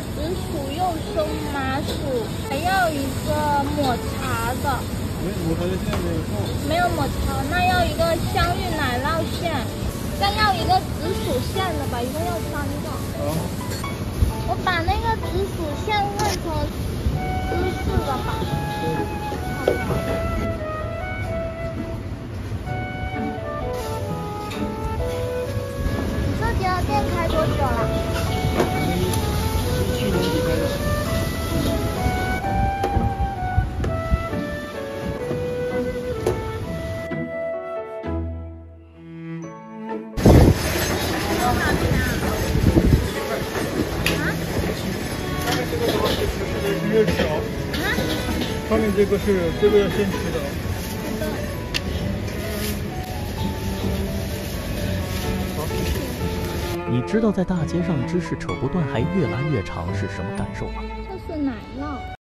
紫薯肉松麻薯，还要一个抹茶的。 抹茶的馅没有做。 没有抹茶，那要一个香芋奶酪馅，再要一个紫薯馅的吧，一共要3个。 好。 我把那个紫薯馅换成芝士的吧。你这家店开多久了 ？17年底开的。月条，上面这个要先吃的。好。 你知道在大街上芝士扯不断还越拉越长是什么感受吗？ 这是奶酪。